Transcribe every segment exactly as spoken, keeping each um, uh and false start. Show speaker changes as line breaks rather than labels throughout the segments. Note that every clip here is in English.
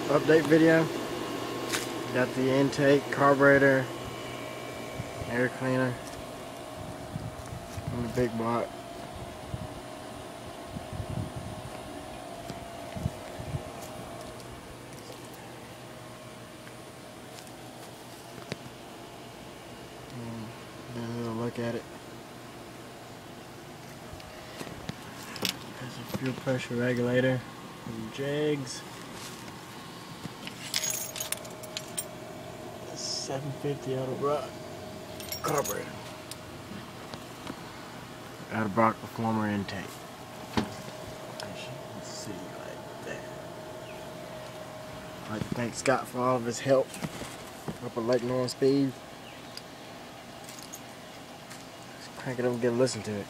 update video. Got the intake, carburetor, air cleaner on the big block. And then we'll look at it. There's a fuel pressure regulator and jegs. seven fifty Edelbrock carburetor. Edelbrock Performer intake. As you can see like that. I'd like to thank Scott for all of his help up at Lake North Speed. Let's crank it up and get a listen to it.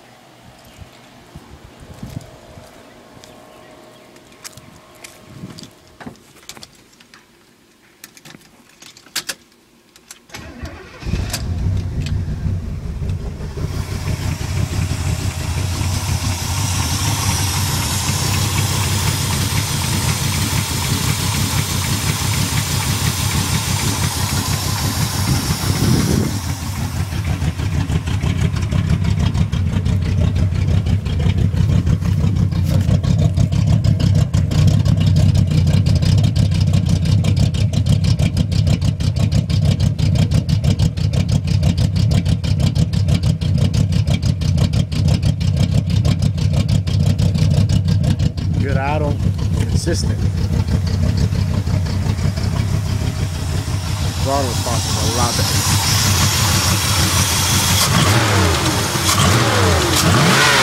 Good idle, consistent. Throttle response is a lot better.